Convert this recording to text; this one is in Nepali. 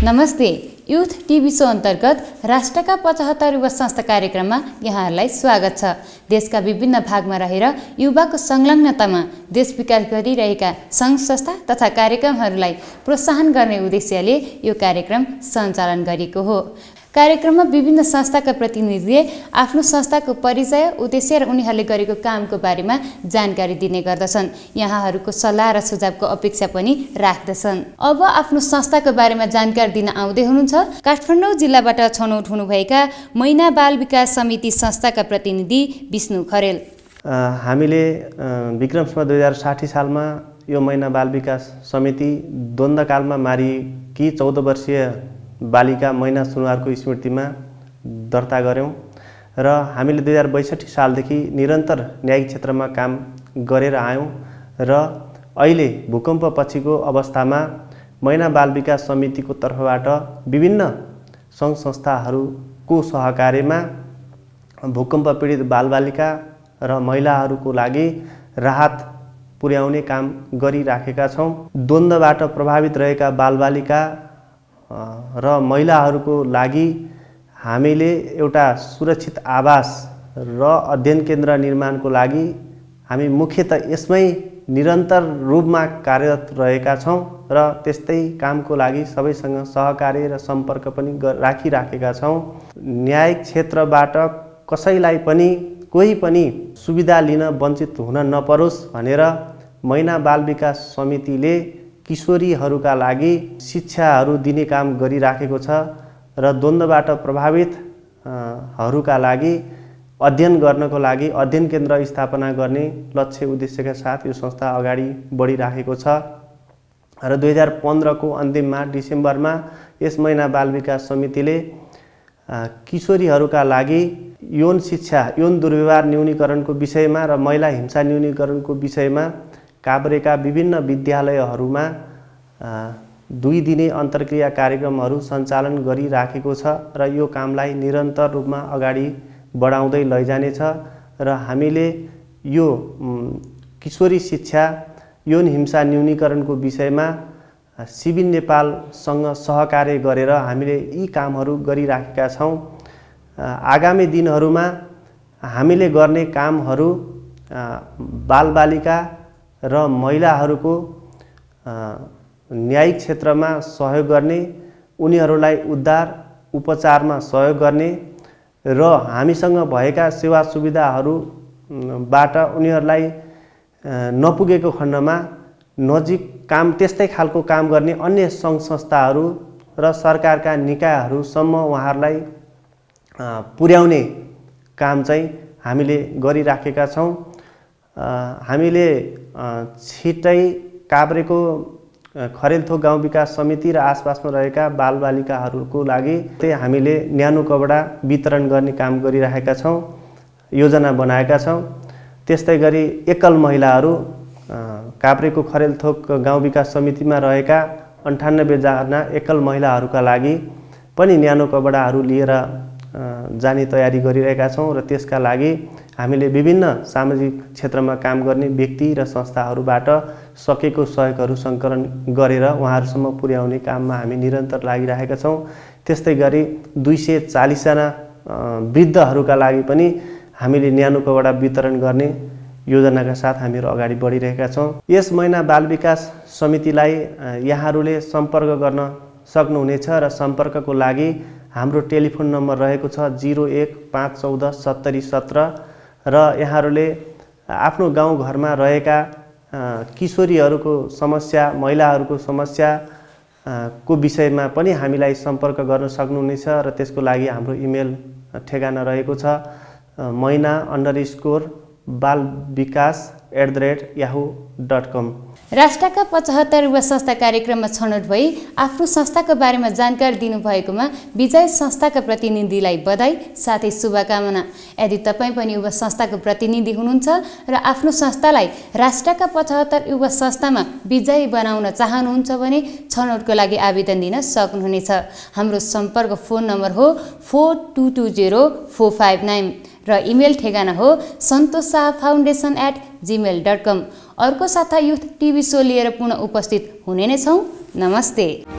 नमस्ते। युथ टिभी शो अन्तर्गत राष्ट्रका 75 युवा संस्था कार्यक्रममा यहाँहरूलाई स्वागत छ। देशका विभिन्न भागमा रहेर युवाको संलग्नतामा देश विकास गरिरहेका सङ्घ संस्था तथा कार्यक्रमहरूलाई प्रोत्साहन गर्ने उद्देश्यले यो कार्यक्रम सञ्चालन गरिएको हो। कार्यक्रममा विभिन्न संस्थाका प्रतिनिधिले आफ्नो संस्थाको परिचय, उद्देश्य र उनीहरूले गरेको कामको बारेमा जानकारी दिने गर्दछन्। यहाँहरूको सल्लाह र सुझावको अपेक्षा पनि राख्दछन्। अब आफ्नो संस्थाको बारेमा जानकारी दिन आउँदै हुनुहुन्छ काठमाडौँ जिल्लाबाट छनौट हुनुभएका मैना बाल विकास समिति संस्थाका प्रतिनिधि विष्णु खरेल। हामीले विक्रमसम्म 2060 सालमा यो मैना बाल विकास समिति द्वन्द्वकालमा मारिएकी 14 वर्षीय बालिका मैना सुनवारको स्मृतिमा दर्ता गऱ्यौँ र हामीले 2062 सालदेखि निरन्तर न्यायिक क्षेत्रमा काम गरेर आयौँ र अहिले भूकम्प पछिको अवस्थामा मैना बाल विकास समितिको तर्फबाट विभिन्न सङ्घ संस्थाहरूको सहकार्यमा भूकम्प पीडित बालबालिका र महिलाहरूको लागि राहत पुर्याउने काम गरिराखेका छौँ। द्वन्द्वबाट प्रभावित रहेका बालबालिका र महिलाहरूको लागि हामीले एउटा सुरक्षित आवास र अध्ययन केन्द्र निर्माणको लागि हामी मुख्यतः यसमै निरन्तर रूपमा कार्यरत रहेका छौँ र त्यस्तै कामको लागि सबैसँग सहकार्य र सम्पर्क पनि राखिराखेका छौँ। न्यायिक क्षेत्रबाट कसैलाई पनि कोही पनि सुविधा लिन वञ्चित हुन नपरोस् भनेर मैना बाल विकास समितिले किशोरीहरूका लागि शिक्षाहरू दिने काम गरिराखेको छ र द्वन्द्वबाट प्रभावितहरूका लागि अध्ययन गर्नको लागि अध्ययन केन्द्र स्थापना गर्ने लक्ष्य उद्देश्यका साथ यो संस्था अगाडि बढिराखेको छ र 2015 को अन्तिममा डिसेम्बरमा यस मैना बाल विकास समितिले किशोरीहरूका लागि यौन शिक्षा, यौन दुर्व्यवहार न्यूनीकरणको विषयमा र महिला हिंसा न्यूनीकरणको विषयमा काभ्रेका विभिन्न विद्यालयहरूमा 2 दिने अन्तर्क्रिया कार्यक्रमहरू सञ्चालन गरिराखेको छ र यो कामलाई निरन्तर रूपमा अगाडि बढाउँदै लैजानेछ र हामीले यो किशोरी शिक्षा, यौन हिंसा न्यूनीकरणको विषयमा सिभिल नेपालसँग सहकार्य गरेर हामीले यी कामहरू गरिराखेका छौँ। आगामी दिनहरूमा हामीले गर्ने कामहरू बालबालिका र महिलाहरूको न्यायिक क्षेत्रमा सहयोग गर्ने, उनीहरूलाई उद्धार उपचारमा सहयोग गर्ने र हामीसँग भएका सेवा सुविधाहरूबाट उनीहरूलाई नपुगेको खण्डमा नजिक काम त्यस्तै खालको काम गर्ने अन्य सङ्घ संस्थाहरू र सरकारका निकायहरूसम्म उहाँहरूलाई पुर्याउने काम चाहिँ हामीले गरिराखेका छौँ। हामीले छिट्टै काभ्रेको खरेलथोक गाउँ विकास समिति र आसपासमा रहेका बालबालिकाहरूको लागि हामीले न्यानो कपडा वितरण गर्ने काम गरिरहेका छौँ, योजना बनाएका छौँ। त्यस्तै गरी एकल महिलाहरू काभ्रेको खरेलथोक गाउँ विकास समितिमा रहेका 98 जना एकल महिलाहरूका लागि पनि न्यानो कपडाहरू लिएर जाने तयारी गरिरहेका छौँ र त्यसका लागि हामीले विभिन्न सामाजिक क्षेत्रमा काम गर्ने व्यक्ति र संस्थाहरूबाट सकेको सहयोगहरू सङ्कलन गरेर उहाँहरूसम्म पुर्याउने काममा हामी निरन्तर लागिरहेका छौँ। त्यस्तै गरी 240 जना वृद्धहरूका लागि पनि हामीले न्यानो कपडा वितरण गर्ने योजनाका साथ हामीहरू अगाडि बढिरहेका छौँ। यस मैना बाल विकास समितिलाई यहाँहरूले सम्पर्क गर्न सक्नुहुनेछ र सम्पर्कको लागि हाम्रो टेलिफोन नम्बर रहेको छ 01-514-7017 र यहाँहरूले आफ्नो गाउँघरमा रहेका किशोरीहरूको समस्या, महिलाहरूको समस्या को विषयमा पनि हामीलाई सम्पर्क गर्न सक्नुहुनेछ र त्यसको लागि हाम्रो इमेल ठेगाना रहेको छ maina_balvikas@yahoo.com। राष्ट्रका 75 युवा संस्था कार्यक्रममा छनौट भई आफ्नो संस्थाको बारेमा जानकारी दिनुभएकोमा विजय संस्थाका प्रतिनिधिलाई बधाई साथै शुभकामना। यदि तपाईँ पनि युवा संस्थाको प्रतिनिधि हुनुहुन्छ र आफ्नो संस्थालाई राष्ट्रका 75 युवा संस्थामा विजयी बनाउन चाहनुहुन्छ भने छनौटको लागि आवेदन दिन सक्नुहुनेछ। हाम्रो सम्पर्क फोन नम्बर हो 4220-459 र इमेल ठेगाना हो santoshsahafoundation@gmail.com। अर्को साता युथ टिभी शो लिएर पुनः उपस्थित हुने नै छौँ। नमस्ते।